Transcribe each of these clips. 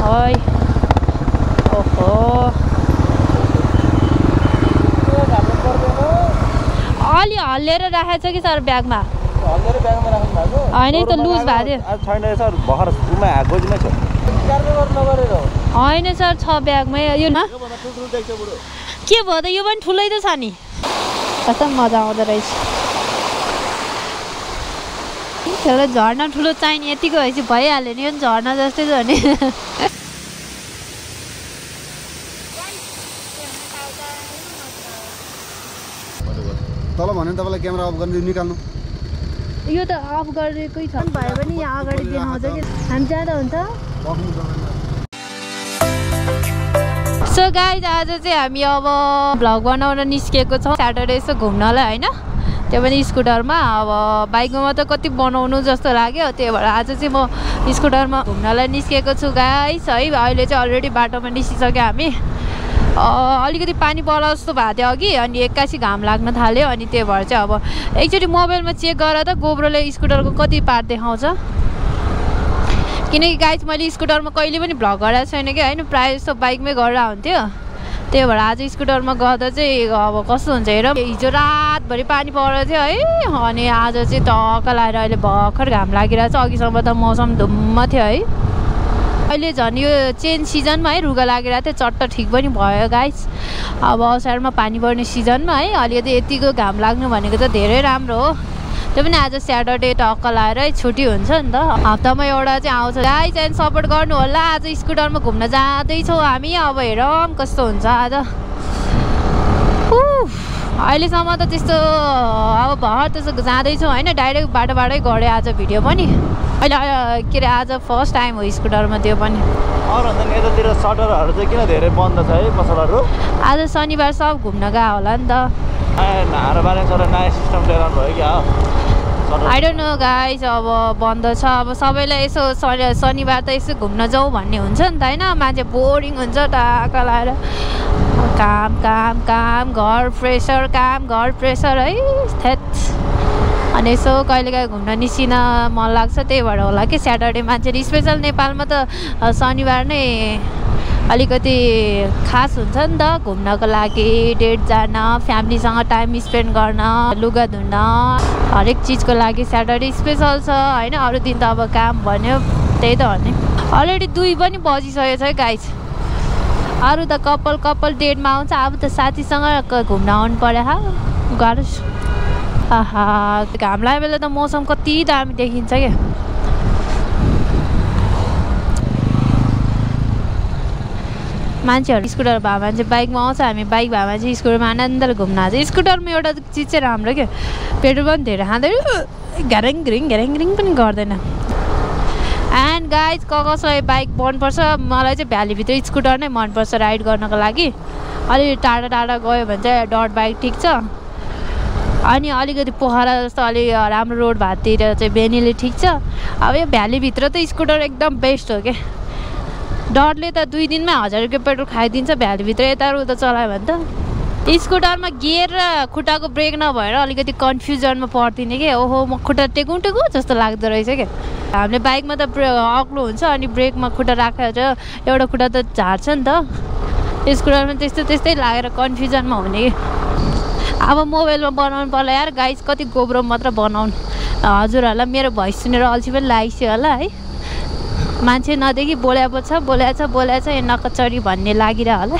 ओइ ओहो अलि हल्लेर राखेको छ कि सर ब्यागमा होइन त लुज भएको थियो होइन सर छ ब्यागमै यो न के भयो त यो पनि ठुलै त छ नि कस्तो मजा आउँदो रहेछ त्यसलाई झर्ना ठुलो चाहिने यतिको भएपछि भइहाल्यो नि यो पनि झर्ना जस्तै छ नि तल भन्यो तपाईँलाई क्यामेरा अफ गर्ने निकाल्नु यो त अफ गरेकै छ भयो भने यहाँ अगाडि देखाउँछ कि हामी जाँदा हुन्छ सो गाइज आज चाहिँ हामी अब भ्लग बनाउन निस्केको छौँ स्याटरडे यसो घुम्नलाई होइन त्यो पनि स्कुटरमा अब बाइकमा त कति बनाउनु जस्तो लाग्यो त्यही भएर आज चाहिँ म स्कुटरमा घुम्नलाई निस्केको छु गाइज है अहिले चाहिँ अलरेडी बाटोमा निस्किसक्यो हामी अलिकति पानी पर्ला जस्तो भएको थियो अघि अनि एक्कासी घाम लाग्न थाल्यो अनि त्यही भएर चाहिँ अब एकचोटि मोबाइलमा चेक गरेर त गोब्रोले स्कुटरको कति पार्ट देखाउँछ किनकि गाइज मैले स्कुटरमा कहिले पनि भ्लग गरेको छैन कि होइन प्रायः जस्तो बाइकमै गरेर हुन्थ्यो त्यही भएर आज स्कुटरमा गर्दा चाहिँ अब कस्तो हुन्छ हेर हिजो रातभरि पानी परेको थियो है अनि आज चाहिँ टक्क लगाएर अहिले भर्खर घाम लागिरहेको छ अघिसम्म त मौसम धुम्म थियो है अहिले झन् यो चेन्ज सिजनमा है रुगा लागिरहेको थियो चट्ट ठिक पनि भयो गाइस अब असारमा पानी पर्ने सिजनमा है अलिकति यतिको घाम लाग्नु भनेको त धेरै राम्रो हो त्यो पनि आज स्याटरडे टक्क लाएर छुट्टी हुन्छ नि त हप्तामा एउटा चाहिँ आउँछ गाइस एन्ड सपोर्ट गर्नु होला आज स्कुटरमा घुम्न जाँदैछौँ हामी अब हेरौँ कस्तो हुन्छ आज अहिलेसम्म त त्यस्तो अब भर त्यस्तो जाँदैछौँ होइन डाइरेक्ट बाटोबाटै गरेँ आज भिडियो पनि अहिले के अरे आज फर्स्ट टाइम हो स्कुटरमा त्यो पनि यतातिर सटरहरू चाहिँ किन धेरै बन्द छ है पसलहरू आज शनिबार सब घुम्न गयो होला नि त नयाँ सिस्टम लिएर भयो क्या आई डोन्ट नो गाइस अब बन्द छ अब सबैलाई यसो शनिबार त यसो घुम्न जाउँ भन्ने हुन्छ नि त होइन मान्छे बोरिङ हुन्छ टाढा लगाएर काम काम काम घर प्रेसर है थेट अनि यसो कहिलेकाहीँ घुम्न निस्किन मन लाग्छ त्यही भएर होला कि स्याटरडे मान्छेले स्पेसल नेपालमा त शनिबार नै अलिकति खास हुन्छ नि त घुम्नको लागि डेट जान फ्यामिलीसँग टाइम स्पेन्ड गर्न लुगा धुन हरेक चिजको लागि स्याटरडे स्पेसल छ होइन अरू दिन त अब काम भन्यो त्यही त हो नि अलरेडी 2 पनि बजिसकेको छ है गाइस अरू त कपाल डेटमा आउँछ अब त साथीसँग घुम्न आउनु पर्यो गाह्रो आहा घाम लागेको बेला त मौसम कति दामी देखिन्छ क्या मान्छेहरू स्कुटर भए मान्छे बाइकमा आउँछ हामी बाइक भए मान्छे स्कुटरमा आनन्दले घुम्न आउँछ स्कुटरमा एउटा चिज चाहिँ राम्रो क्या पेट्रोल पनि धेरै खाँदैन घ्यारेङ घिरिङ पनि गर्दैन एन्ड गाइज कसैलाई बाइक मनपर्छ मलाई चाहिँ भ्यालीभित्र स्कुटर नै मनपर्छ राइड गर्नको लागि अलि टाढा गयो भने चाहिँ डट बाइक ठिक छ अनि अलिकति पोखरा जस्तो अलि राम्रो रोड भाततिर चाहिँ बेनीले ठिक छ अब यो भ्यालीभित्र त स्कुटर एकदम बेस्ट हो क्या डटले त 2 दिनमा 1000 रुपियाँ पेट्रोल खाइदिन्छ भ्यालीभित्र यता उता चलायो भने त स्कुटरमा गियर र खुट्टाको ब्रेक नभएर अलिकति कन्फ्युजनमा पर्दिने कि ओहो म खुट्टा टेकौँ जस्तो लाग्दो रहेछ क्या हामीले बाइकमा त अग्लो हुन्छ अनि ब्रेकमा खुट्टा राखेर एउटा खुट्टा त झार्छ नि त स्कुटरमा त्यस्तै लागेर कन्फ्युजनमा हुने कि अब मोबाइलमा बनाउनु पर्ला यार गाइस कति गोब्रो मात्र बनाउनु हजुरहरूलाई मेरो भोइस सुनेर अल्छी पनि लागिसक्यो होला है मान्छे नदेखि बोल्याएको छ यो नकचरी भन्ने लागिरह होला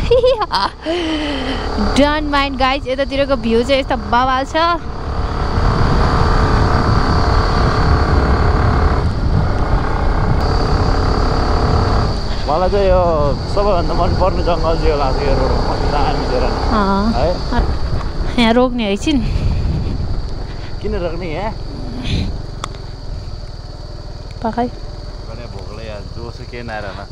डोन्ट माइन्ड गाइज यतातिरको भ्यू चाहिँ यस्तो बवाल छ मलाई चाहिँ यो सबैभन्दा मनपर्ने जङ्गल चाहिँ लाग्छ यो रोड यहाँ रोक्ने हैछन् किन रोक्ने यहाँ पकाइ जोसो के नारामा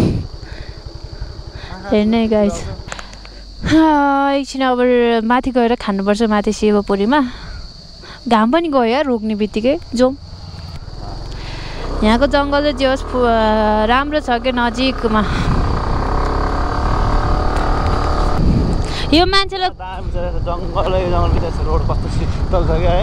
हेर्ने गाइस एकछिन अब माथि गएर खानुपर्छ माथि शिवपुरीमा घाम पनि गयो यार रोक्ने बित्तिकै जाउँ यहाँको जङ्गल चाहिँ जे होस् राम्रो छ कि नजिकमा यो मान्छेलाई जङ्गल रोड कस्तो शीतल छ क्या है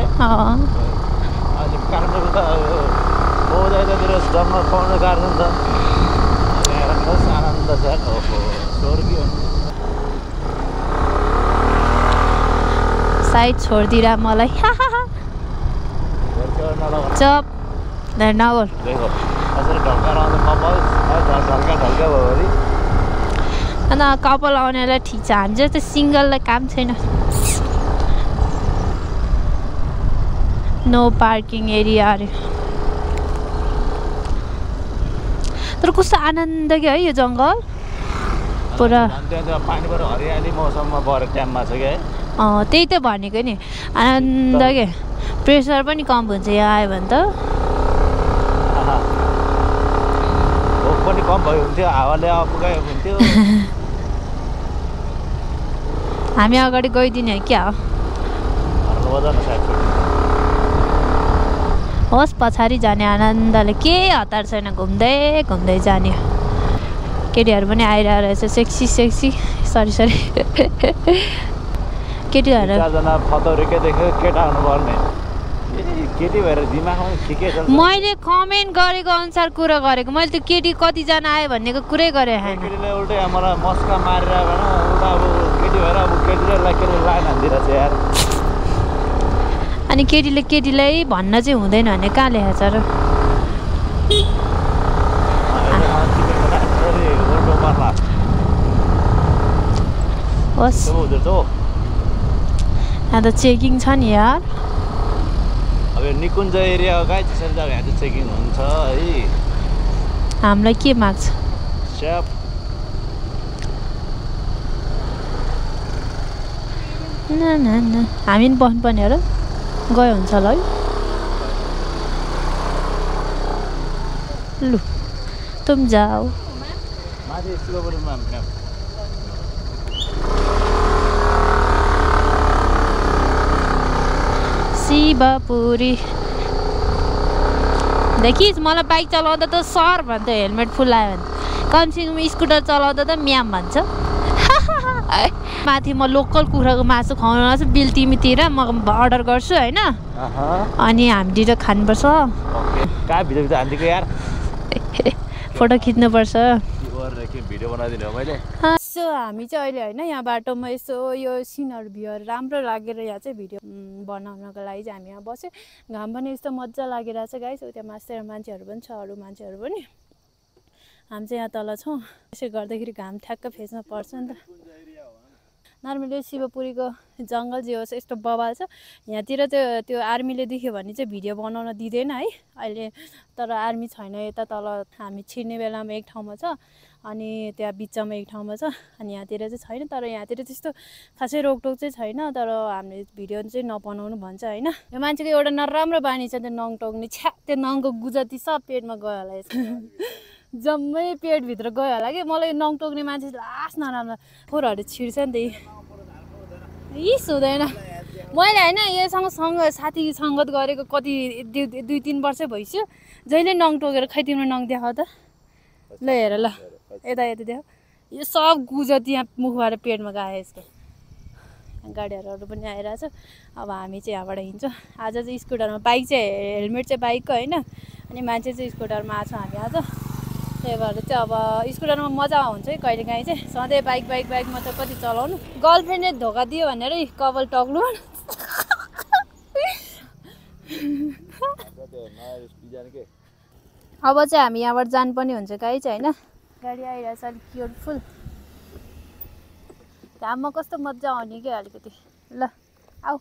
काठमाडौँ त जङ्गल पाउनु गाह्रो छ नि त कस्तो आनन्द छ यार ओहो स्वर्गीय साइड छोडिदिएर मलाई चप नगोल देखो यसरी ढल्का रहँदा कपाल ढल्का भयो अरे अन्त कपाल आउनेलाई ठिक छ हामी जस्तो सिङ्गललाई काम छैन नो पार्किङ एरिया अरे तर कस्तो आनन्द क्या है यो जङ्गल पुरा पानीबाट हरियाली मौसममा परेको टाइममा छ क्या त्यही त भनेको नि आनन्द क्या प्रेसर पनि कम हुन्छ यहाँ आयो भने त भोक पनि कम भयो हुन्थ्यो हावाले पुगायो हुन्थ्यो हामी अगाडि गइदिने हो क्या होस् पछाडि जाने आनन्दले के हतार छैन घुम्दै घुम्दै जाने केटीहरू पनि आइरहेको रहेछ सेक्सी सेक्सी सरी केटीहरू केटी भएर दिमागमा ठिकै छ मैले कमेन्ट गरेको अनुसार कुरा गरेको मैले त केटी कतिजना आयो भन्नेको कुरै गरेँ होइन केटीले उल्टै मलाई मस्का मारेर उल्टा अब केटी भएर अब केटीले लाइन हान्दिरहेछ यार अनि केटीले केटीलाई भन्न चाहिँ हुँदैन भने कहाँ लेखेको छ र होस् यहाँ त चेकिङ छ नि यार अब निकुञ्ज एरिया हो गाई त्यसरी जग्गा यहाँ चाहिँ चेकिङ हुन्छ है हामीलाई के माग्छ स्याप न हामी पनि बस्नुपर्ने हो र गयो हुन्छ ल है लु तुम जाऊ शिवपुरी देखिस् मलाई बाइक चलाउँदा त सर भन्छ हेलमेट फुलायो भने कमसेकम स्कुटर चलाउँदा त म्याम भन्छ माथि म लोकल कुखुराको मासु खुवाउनु लाग्छ बिल तिमीतिर म अर्डर गर्छु होइन अनि हामीले खानुपर्छ फोटो खिच्नुपर्छ सो हामी चाहिँ अहिले होइन यहाँ बाटोमा यसो यो सिनहरू भ्यूहरू राम्रो लागेर यहाँ चाहिँ भिडियो बनाउनको लागि चाहिँ हामी यहाँ बस्यो घाम पनि यस्तो मजा लागिरहेछ गाइस त्यहाँ मास्टर मान्छेहरू पनि छ अरू मान्छेहरू पनि हामी चाहिँ यहाँ तल छौँ यसो गर्दाखेरि घाम ठ्याक्क फेस्न पर्छ नि त नर्मली शिवपुरीको जङ्गल जे होस् यस्तो बवाल छ यहाँतिर त्यो आर्मीले देख्यो भने चाहिँ भिडियो बनाउन दिँदैन है अहिले तर आर्मी छैन यता तल हामी छिर्ने बेलामा एक ठाउँमा छ अनि त्यहाँ बिचमा एक ठाउँमा छ अनि यहाँतिर चाहिँ छैन तर यहाँतिर त्यस्तो खासै रोकटोक चाहिँ छैन तर हामीले भिडियो चाहिँ नबनाउनु भन्छ होइन यो मान्छेको एउटा नराम्रो बानी छ त्यो नङ टोक्ने छ्या त्यो नङको गुजती सब पेटमा गयो होला जम्मै पेटभित्र गयो होला कि मलाई नङ टोक्ने मान्छे लास्ट नराम्रो फोरहरू छिर्छ नि त हिस हुँदैन मैले होइन योसँग साथी सङ्गत गरेको कति 2-3 वर्ष भइसक्यो जहिले नङ टोकेर खै तिम्रो नङ देखाऊ त ल हेर ल यता देखाऊ यो सब गुजती यहाँ मुखबाट पेटमा गयो यसको गाडीहरू पनि आइरहेछ अब हामी चाहिँ यहाँबाट हिँड्छौँ आज चाहिँ स्कुटरमा बाइक चाहिँ हेलमेट चाहिँ बाइकको होइन अनि मान्छे चाहिँ स्कुटरमा आएको छ हामी आज त्यही भएर चाहिँ अब स्कुटरमा मजा हुन्छ है कहिलेकाहीँ चाहिँ सधैँ बाइक मात्र कति चलाउनु गर्लफ्रेन्डले धोका दियो भनेर कपाल टक्नु अब चाहिँ हामी यहाँबाट जानुपर्ने हुन्छ गाई चाहिँ होइन गाडी आइरहेछ अलिक क्युटफुल घाममा कस्तो मजा आउने क्या अलिकति ल आऊ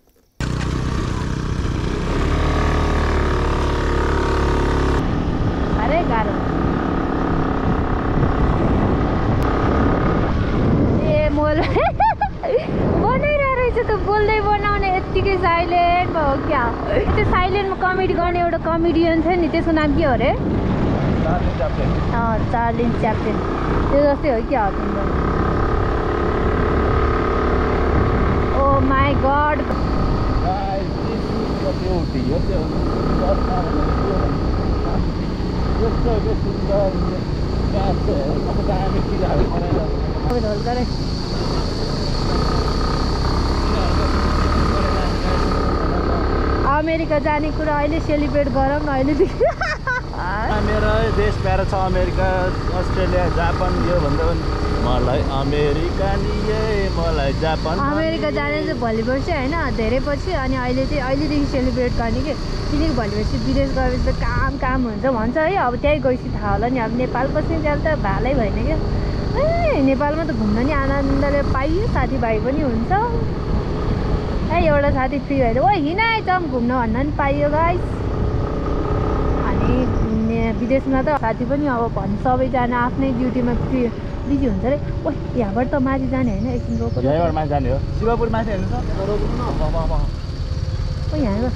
अरे गाह्रो ए मोल बनाइरहेको रहेछ त बोल्दै बनाउने यत्तिकै साइलेन्ट भयो क्या त्यो साइलेन्टमा कमेडी गर्ने एउटा कमेडियन थियो नि त्यसको नाम के हो अरे चार्लिन च्याप्लिन त्यो जस्तै हो क्या तिम्रो ओ माई गड अमेरिका जाने कुरा अहिले सेलिब्रेट गरौँ न अहिलेदेखि मेरो देश प्यारो छ अमेरिका अस्ट्रेलिया जापान यो भन्दा पनि मलाई अमेरिका निए मलाई जापान अमेरिका जाने चाहिँ भोलि पर्सि होइन धेरै पछि अनि अहिलेदेखि सेलिब्रेट गर्ने कि किनकि भोलि पर्सि विदेश गएपछि त काम हुन्छ भन्छ है अब त्यहीँ गएपछि थाहा होला नि अब नेपाल बस्ने जाल त भालै भएन क्या नेपालमा त घुम्न नि आनन्दले पाइयो साथीभाइ पनि हुन्छ एउटा साथी फ्री भएर ओ हिँड आइतम घुम्न भन्न पनि पाइयो गाइस अनि विदेशमा त साथी पनि अब भन्छ सबैजना आफ्नै ड्युटीमा बिजी हुन्छ अरे ओ यहाँबाट त माथि जाने होइन एकछिन रोको यहाँबाट माथि जाने हो शिवपुर माथि हेर्नु छ यहाँ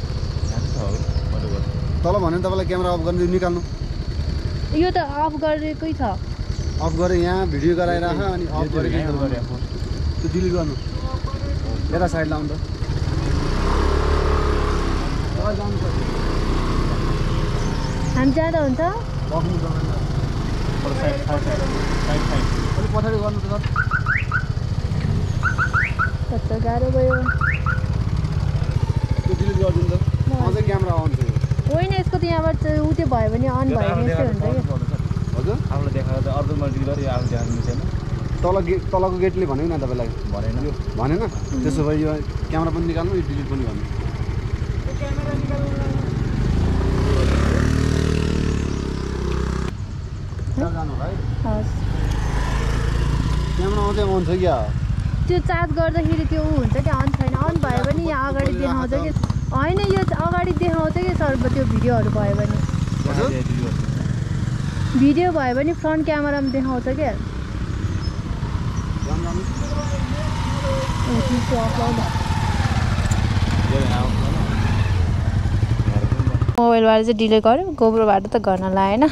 तल भने तपाईँलाई क्यामेरा अफ गर्ने निकाल्नु यो त अफ गरेकै छ अफ गरेर यहाँ भिडियो गराइराख अनि अफ गरेर त्यो डिलिट गर्नु यता साइड लाउनु त हामी जाँदा हुन्छ अलिक पछाडि गर्नु त कस्तो गाह्रो भयो त्यो डिलिट गरिदिनु त अझै क्यामेरा अन छ होइन यसको त यहाँबाट उ त्यो भयो भने अन भयो भने यस्तै हुन्छ कि हजुर आफूलाई देखाएर त अर्को मल्टी गरी आफू देखाउनु छैन तलको गेटले भनेको न तपाईँलाई भनेन त्यसो भए यो क्यामेरा पनि निकाल्नु यो डिलिट पनि गर्नु जानु है क्यामेरा अझै अन छ क्या त्यो चार्ज गर्दाखेरि त्यो ऊ हुन्छ कि अन छैन अन भयो भने यहाँ अगाडि देखाउँछ कि होइन यो अगाडि देखाउँछ कि सर त्यो भिडियोहरू भयो भने भिडियो भयो भने फ्रन्ट क्यामेरामा देखाउँछ क्या मोबाइलबाट चाहिँ डिलिट गऱ्यो गोब्रोबाट त गर्न लागेन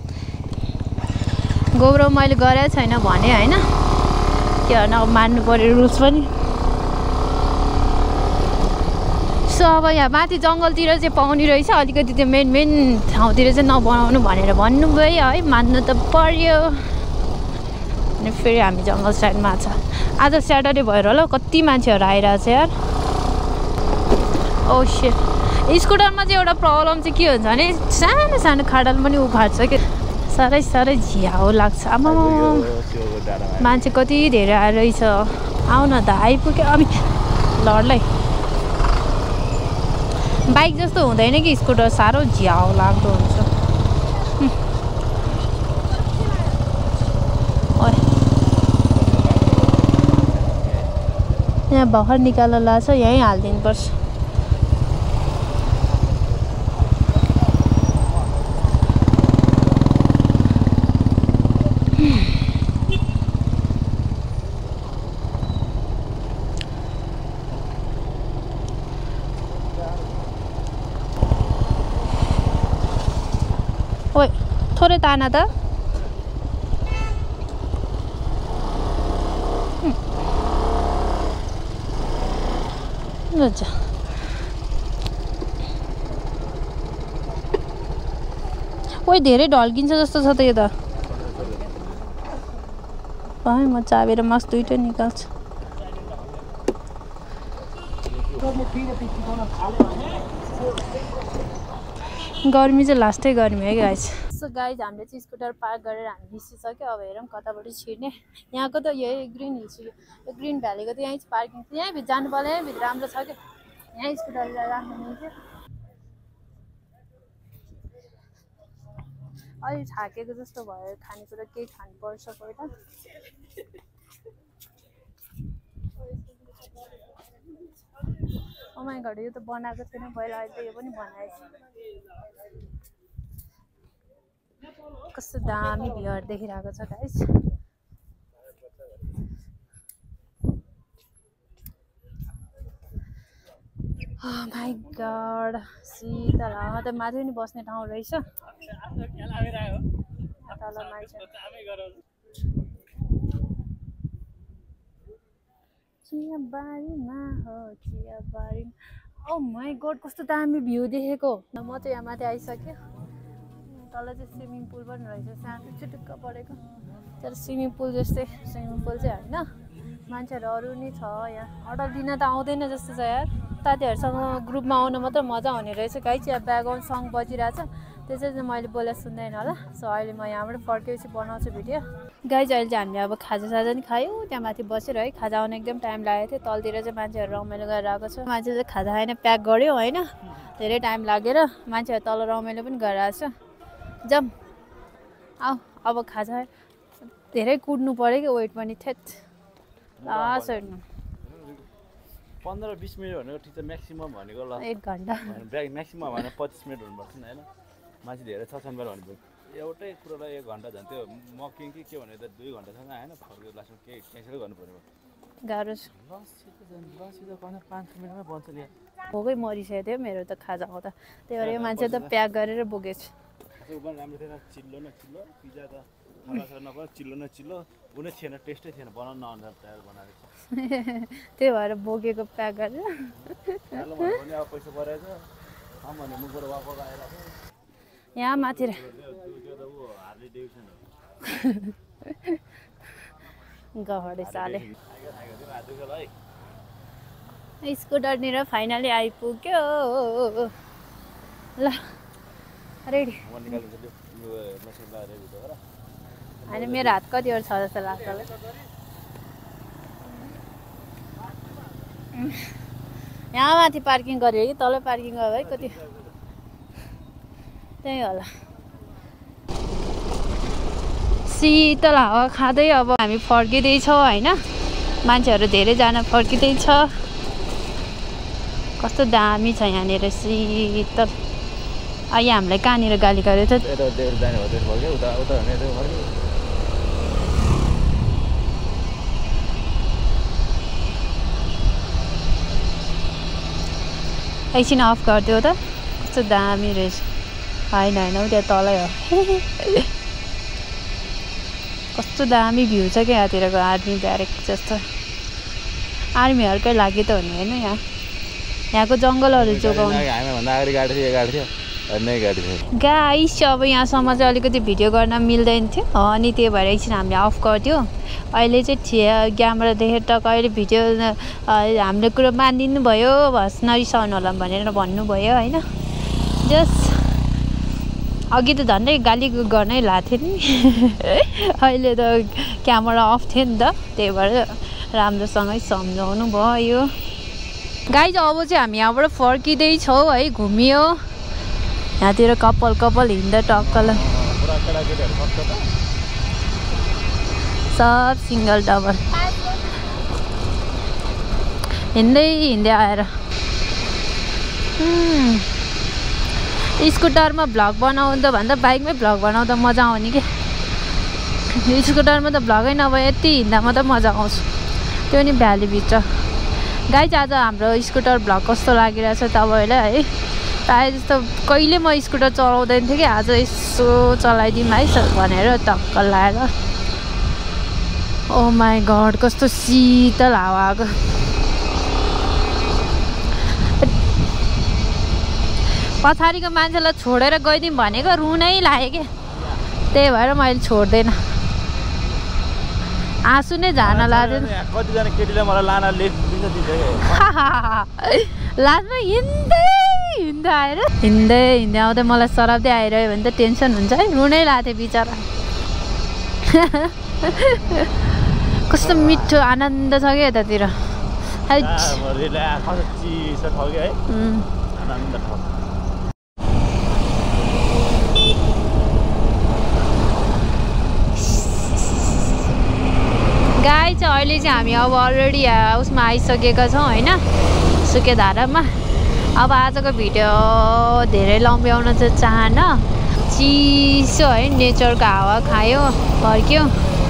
गोब्रो मैले गरेको छैन भने होइन के भन अब मान्नु पऱ्यो रुल्स पनि सो अब यहाँ माथि जङ्गलतिर चाहिँ पाउने रहेछ अलिकति त्यो मेन ठाउँतिर चाहिँ नबनाउनु भनेर भन्नुभयो है मान्नु त पर्यो अनि फेरि हामी जङ्गल साइडमा छ आज स्याटरडे भएर होला कति मान्छेहरू आइरहेको छ यार ओ शिट स्कुटरमा चाहिँ एउटा प्रब्लम चाहिँ के हुन्छ भने सानो खाडल पनि उखाड्छ कि साह्रै झ्याउ लाग्छ आमा मान्छे कति धेरै आएर रहेछ आउ न त आइपुग्यो अब लडलाई बाइक जस्तो हुँदैन कि स्कुटर साह्रो झ्याउ लाग्दो हुन्छ यहाँ भर्खर निकालेर लाग्छ यहीँ हालिदिनुपर्छ ओइ थोरै ताना त अच्छा ओइ धेरै ढल्किन्छ जस्तो छ त यो त है म चाबी र मास्क दुइटै निकाल्छु गर्मी चाहिँ लास्टै गर्मी है गाइज सो गाइज हामीले चाहिँ स्कुटर पार्क गरेर हामी निस्किसक्यो अब हेरौँ कताबाट छिर्ने यहाँको त यही ग्रिन हिल्स यो ग्रिन भ्यालीको त यहीँ पार्किङ यहीँ जानु पर्यो यहीँभित्र राम्रो छ क्या यहाँ स्कुटर राख्नु मिल्थ्यो अलि थाकेको जस्तो भयो खानेकुरा केही खानुपर्छ पहिला ओमाइ गड यो त बनाएको छैन पहिला अहिले त यो पनि बनाएछ कस्तो दामी भ्यूहरु देखिरहेको छ guys Oh my god, Sheetal त माथि पनि बस्ने ठाउँ रहेछ तल मान्छे चियाबारीमा हो चियाबारी ओ माय गॉड कस्तो दामी भ्यू देखेको म चाहिँ यहाँ माथि आइसक्यो तल चाहिँ स्विमिङ पुल पनि रहेछ सानो चुटुक्क परेको तर स्विमिङ पुल जस्तै स्विमिङ पुल चाहिँ हैन मान्छेहरु अरु नि छ यहाँ अर्डर दिन त आउँदैन जस्तो छ यार साथीहरुसँग ग्रुपमा आउन मात्र मजा हुने रहेछ गाइस यहाँ ब्याकग्राउन्ड सङ बजिरहेछ त्यसै चाहिँ मैले बोले सुन्दैन होला सो अहिले म यहाँबाट फर्केपछि बनाउँछु भिडियो गाइज अहिले चाहिँ हामीले अब खाजासाजा नि खायौँ त्यहाँ माथि बसेर है खाजा आउन एकदम टाइम लागेको थियो तलतिर चाहिँ मान्छेहरू रमाइलो गरेर आएको छ मान्छे चाहिँ खाजा खाएन प्याक गऱ्यो होइन धेरै टाइम लागेर मान्छेहरू तल रमाइलो पनि गरेर आएको छ जाम आऊ अब खाजा धेरै कुद्नु पऱ्यो कि वेट पनि थेट लास्ट 15-20 मिनट भनेको ठिक छ म्याक्सिमम भनेको ल 1 घन्टा म्याक्सिमम भने 25 मिनट हुनुपर्छ नि होइन मान्छे धेरै छ छन् भने एउटै कुरोलाई 1 घन्टा झन् त्यो मकिङ कि के भने त 2 घन्टा छ होइन फर्केर लास्टमा केही क्यान्सल गर्नु पर्यो गाह्रो छ लसी त 5 मिनटमै बन्छ नि भोकै मरिसकेको थियो मेरो त खाजा आउँदा त्यही भएर यो मान्छे त प्याक गरेर बोकेछु राम्रो थिएन चिल्लो न चिल्लो पिज्जा त खाना नपर्यो चिल्लो न चिल्लो कुनै थिएन टेस्टै थिएन बनाउन नअनुसार तयार बनाएको त्यही भएर बोकेको प्याक गरेर अब पैसा परेछ भने मुखबाट वापस आइरहेको यहाँ माथि गहडे साले स्कुटरनिर फाइनली आइपुग्यो ल रेडी होइन मेरो हात कतिवटा छ जस्तो लाग्छ होला यहाँ माथि पार्किङ गरेँ कि तल पार्किङ गयो है कति त्यही होला शीतल हावा खाँदै अब हामी फर्किँदैछौँ होइन मान्छेहरू धेरैजना फर्किँदैछ कस्तो दामी छ यहाँनिर शीतल यहाँ हामीलाई कहाँनिर गाली गरेको थियो एकछिन अफ गरिदियो त कस्तो दामी रहेछ होइन होइन त्यहाँ तलै हो कस्तो दामी भ्यू छ क्या यहाँतिरको आर्मी ब्यारेक जस्तो आर्मीहरूकै लागि त हो नि होइन यहाँको जङ्गलहरू जोगाउनु गाइस अब यहाँसम्म चाहिँ अलिकति भिडियो गर्न मिल्दैन थियो अनि त्यही भएर एकछिन हामीले अफ गरिदियो अहिले चाहिँ क्यामेरा देखेर त कहिले भिडियो हाम्रो कुरो मानिदिनु भयो नरिसाउनु होला भनेर भन्नुभयो होइन जस्ट अघि त झन्डै गाली गर्नै लाग्थ्यो नि अहिले त क्यामेरा अफ थियो नि त त्यही भएर राम्रोसँगै सम्झाउनु भयो गाइज अब चाहिँ हामी यहाँबाट फर्किँदैछौँ है घुमियो यहाँतिर कपाल हिँड्दा टक्कल सब सिङ्गल डबल हिँड्दै आएर स्कुटरमा भ्लग बनाउँदा भन्दा बाइकमै भ्लग बनाउँदा मजा आउने कि स्कुटरमा त भ्लगै नभए यति हिँड्दा मात्रै मजा आउँछ त्यो नि भ्यालीभित्र गाइज आज हाम्रो स्कुटर भ्लग कस्तो लागिरहेछ तपाईँलाई है प्रायः जस्तो कहिले म स्कुटर चलाउँदैन थिएँ कि आज यसो चलाइदिउँ है भनेर टक्क लगाएर ओ माई गड कस्तो शीतल हावा आएको पछाडिको मान्छेलाई छोडेर गइदिउँ भनेको रुनै लाग्यो कि त्यही भएर मैले छोड्दैन आँसु नै झार्न लाग्यो कतिजना केटीले मलाई लान लास्टमा हिँड्दै आउँदै मलाई सराप्दै आइरह्यो भने त टेन्सन हुन्छ है रुनै लाग्थ्यो बिचरा कस्तो मिठो आनन्द छ क्या यतातिर गाई चाहिँ अहिले चाहिँ हामी अब अलरेडी उसमा आइसकेका छौँ होइन सुकेधारामा अब आजको भिडियो धेरै लम्ब्याउन चाहिँ चाहन्न चिसो है नेचरको हावा खायो फर्क्यो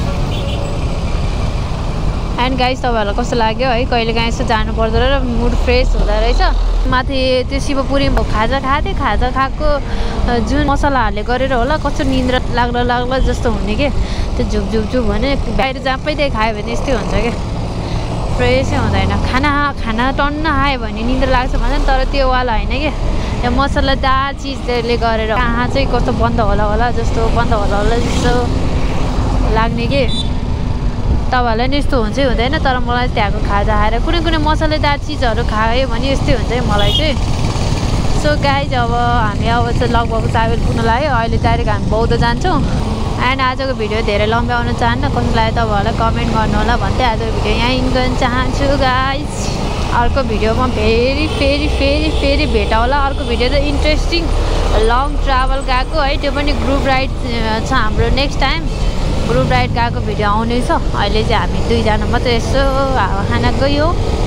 एन्ड गाइस तपाईँहरूलाई कस्तो लाग्यो है कहिलेकाहीँ यसो जानु पर्दो रहेछ मुड फ्रेस हुँदो रहेछ माथि त्यो शिवपुरी खाजा खाएको थिएँ खाजा खाएको जुन मसलाहरूले गरेर होला कस्तो निन्द्रा लाग्ला जस्तो हुने के त्यो झुप भने बाहिर जहाँ पाइदिए खायो भने यस्तै हुन्छ क्या फ्रेसै हुँदैन खाना टन्न आयो भने निन्द्रा लाग्छ भन्छ नि तर त्यो वाला होइन कि त्यो मसलादार चिजले गरेर कहाँ चाहिँ कस्तो बन्द होला जस्तो लाग्ने कि तपाईँहरूलाई नि यस्तो हुन्छ हुँदैन तर मलाई त्यहाँको खाजा खाएर कुनै मसलेदार चिजहरू खायो भने यस्तै हुन्छ है मलाई चाहिँ सो गाइज अब हामी अब चाहिँ लगभग 4 बजे पुग्न लाग्यो अहिले डाइरेक्ट हामी बौद्ध जान्छौँ एन्ड आजको भिडियो धेरै लम्ब्याउन चाहन्न कसो लाग्यो तपाईँहरूलाई कमेन्ट गर्नु होला भन्दै आजको भिडियो यहाँ इन्ड गर्न चाहन्छु गाइज अर्को भिडियोमा फेरि भेट होला अर्को भिडियो त इन्ट्रेस्टिङ लङ ट्राभल गएको है त्यो पनि ग्रुप राइड छ हाम्रो नेक्स्ट टाइम ग्रुप राइड गएको भिडियो आउनेछ अहिले चाहिँ हामी 2 जना मात्रै यसो हावा खाना गयो